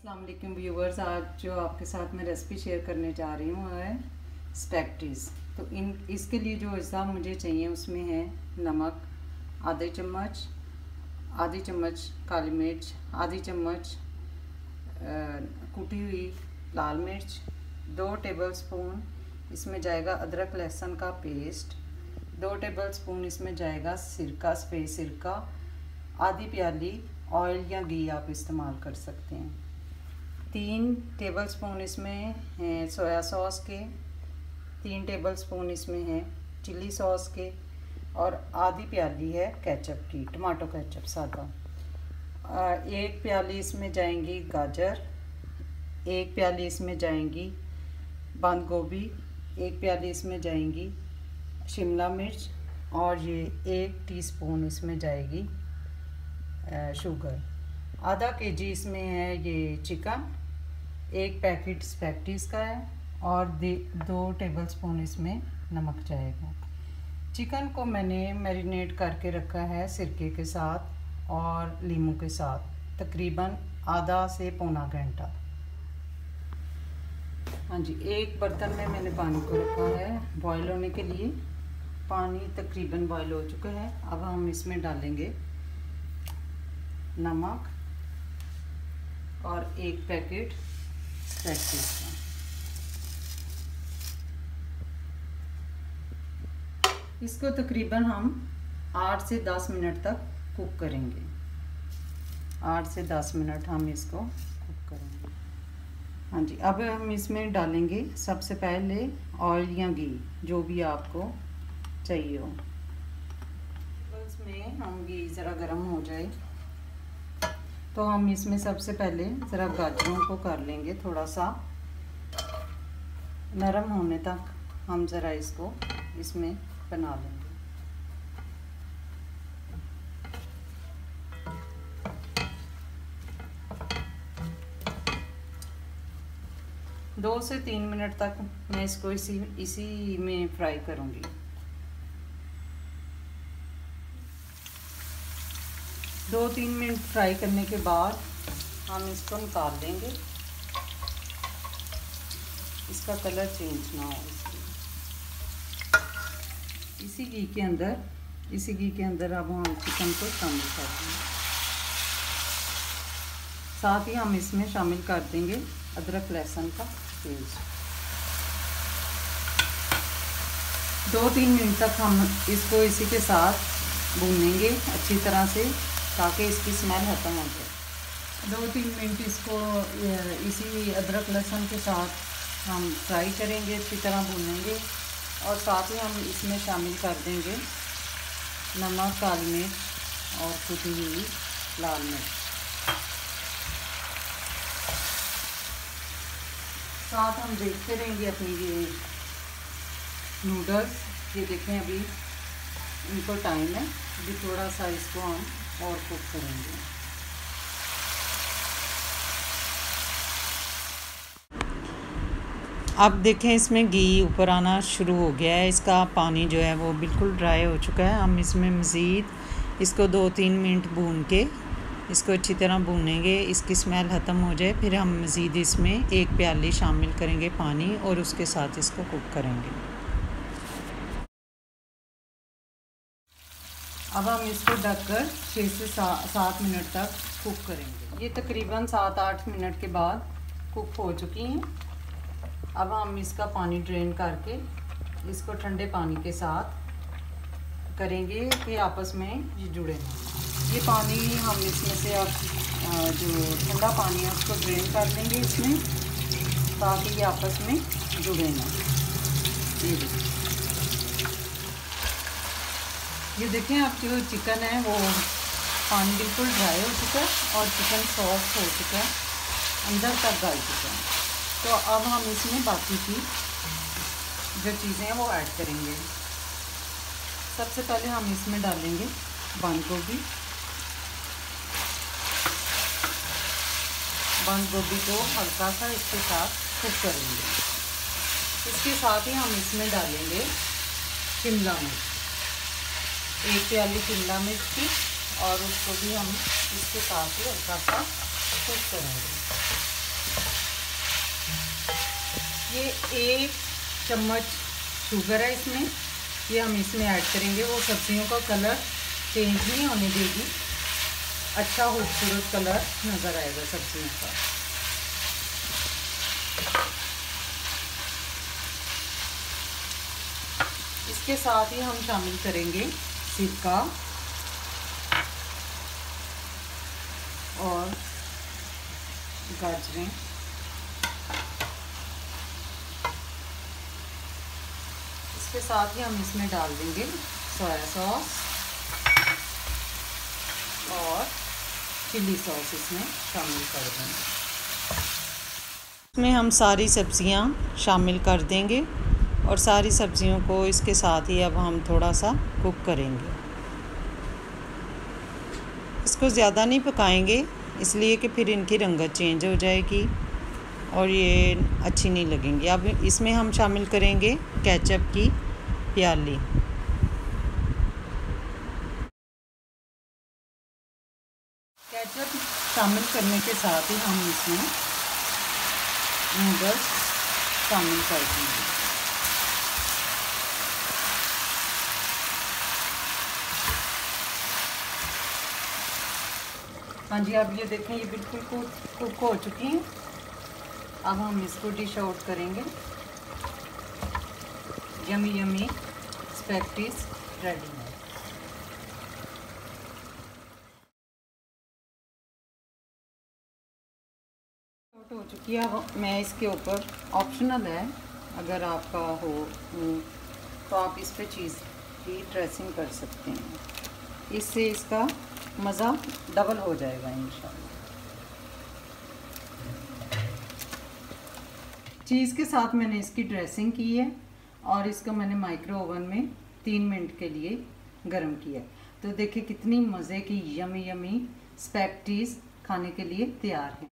अस्सलाम वालेकुम व्यूवर्स। आज जो आपके साथ मैं रेसिपी शेयर करने जा रही हूँ है स्पैगेटीज़। तो इसके लिए जो अज्जा मुझे चाहिए उसमें है नमक आधी चम्मच काली मिर्च, आधी चम्मच कुटी हुई लाल मिर्च, 2 टेबलस्पून इसमें जाएगा अदरक लहसुन का पेस्ट, 2 टेबलस्पून इसमें जाएगा सिरका, सफ़ेद सिरका, आधी प्याली ऑयल या घी आप इस्तेमाल कर सकते हैं। 3 टेबलस्पून इसमें हैं सोया सॉस के, 3 टेबलस्पून इसमें हैं चिली सॉस के और आधी प्याली है केचप की, टमाटो केचप सादा। 1 प्याली इसमें जाएंगी गाजर, 1 प्याली इसमें जाएंगी बंद गोभी, 1 प्याली इसमें जाएंगी शिमला मिर्च और ये 1 टीस्पून इसमें जाएगी शुगर। आधा केजी इसमें है ये चिकन, 1 पैकेट स्पैगेटीज़ का है और 2 टेबलस्पून इसमें नमक जाएगा। चिकन को मैंने मैरिनेट करके रखा है सिरके के साथ और नींबू के साथ, तकरीबन आधा से पौना घंटा। हाँ जी, एक बर्तन में मैंने पानी को रखा है बॉईल होने के लिए। पानी तकरीबन बॉईल हो चुका है। अब हम इसमें डालेंगे नमक और 1 पैकेट स्पैगेटीज़ का। इसको तकरीबन हम 8 से 10 मिनट तक कुक करेंगे। 8 से 10 मिनट हम इसको कुक करेंगे। हाँ जी, अब हम इसमें डालेंगे सबसे पहले ऑयल या घी, जो भी आपको चाहिए हो। इसमें हम घी ज़रा गर्म हो जाए तो हम इसमें सबसे पहले ज़रा गाजरों को कर लेंगे थोड़ा सा नरम होने तक। हम ज़रा इसको इसमें बना लेंगे। दो से 3 मिनट तक मैं इसको इसी में फ्राई करूँगी। दो 3 मिनट फ्राई करने के बाद हम इसको निकाल देंगे। इसका कलर चेंज ना हो इसलिए। इसी घी के अंदर अब हम चिकन को शामिल कर देंगे। साथ ही हम इसमें शामिल कर देंगे अदरक लहसुन का पेस्ट। 2-3 मिनट तक हम इसको इसी के साथ भूनेंगे अच्छी तरह से, ताकि इसकी स्मेल खत्म हो जाए। 2-3 मिनट इसको इसी अदरक लहसुन के साथ हम फ्राई करेंगे, अच्छी तरह भूनेंगे और साथ ही हम इसमें शामिल कर देंगे नमक, काली मिर्च और कुटी हुई लाल मिर्च। साथ हम देखते रहेंगे अपनी ये नूडल्स। ये देखें अभी इनको टाइम है, अभी थोड़ा सा इसको हम और कुक करेंगे। अब देखें इसमें घी ऊपर आना शुरू हो गया है। इसका पानी जो है वो बिल्कुल ड्राई हो चुका है। हम इसमें मज़ीद इसको 2-3 मिनट भून के इसको अच्छी तरह भूनेंगे, इसकी स्मेल ख़त्म हो जाए। फिर हम मज़ीद इसमें 1 प्याली शामिल करेंगे पानी और उसके साथ इसको कुक करेंगे। अब हम इसको ढककर 6 से 7 मिनट तक कुक करेंगे। ये तकरीबन 7-8 मिनट के बाद कुक हो चुकी हैं। अब हम इसका पानी ड्रेन करके इसको ठंडे पानी के साथ करेंगे कि आपस में ये जुड़े ना। ये पानी हम इसमें से अब जो ठंडा पानी है उसको ड्रेन कर लेंगे इसमें, ताकि ये आपस में जुड़े ना। ये देखें अब जो चिकन है वो पानी बिल्कुल ड्राई हो चुका है और चिकन सॉफ्ट हो चुका है, अंदर तक गल चुका है। तो अब हम इसमें बाकी की जो चीज़ें हैं वो ऐड करेंगे। सबसे पहले हम इसमें डालेंगे बंद गोभी। बंद गोभी को हल्का सा इसके साथ कुक करेंगे। इसके साथ ही हम इसमें डालेंगे शिमला मिर्च, 1 प्याली शिमला मिर्च की, और उसको भी हम इसके साथ ही हल्का सा कुक करेंगे। ये 1 चम्मच शुगर है इसमें, ये हम इसमें ऐड करेंगे। वो सब्जियों का कलर चेंज नहीं होने देगी, अच्छा खूबसूरत कलर नज़र आएगा सब्जियों का। इसके साथ ही हम शामिल करेंगे सिरका और गाजरें। इसके साथ ही हम इसमें डाल देंगे सोया सॉस और चिली सॉस इसमें शामिल कर देंगे। इसमें हम सारी सब्जियां शामिल कर देंगे और सारी सब्जियों को इसके साथ ही अब हम थोड़ा सा कुक करेंगे। इसको ज़्यादा नहीं पकाएंगे, इसलिए कि फिर इनकी रंगत चेंज हो जाएगी और ये अच्छी नहीं लगेंगी। अब इसमें हम शामिल करेंगे केचप की प्याली। केचप शामिल करने के साथ ही हम इसमें नूडल्स शामिल कर देंगे। हाँ जी, अब ये देखें, ये बिल्कुल कुक हो चुकी हैं। अब हम इसको डिश आउट करेंगे। यमी यमी स्पैगेटीज रेडी है। आउट हो चुकी है। अब मैं इसके ऊपर, ऑप्शनल है, अगर आपका हो तो आप इस पे चीज़ की ड्रेसिंग कर सकते हैं, इससे इसका मज़ा डबल हो जाएगा इंशाल्लाह। चीज़ के साथ मैंने इसकी ड्रेसिंग की है और इसको मैंने माइक्रो ओवन में 3 मिनट के लिए गर्म किया। तो देखिए कितनी मज़े की यमी यमी स्पैगेटीज खाने के लिए तैयार है।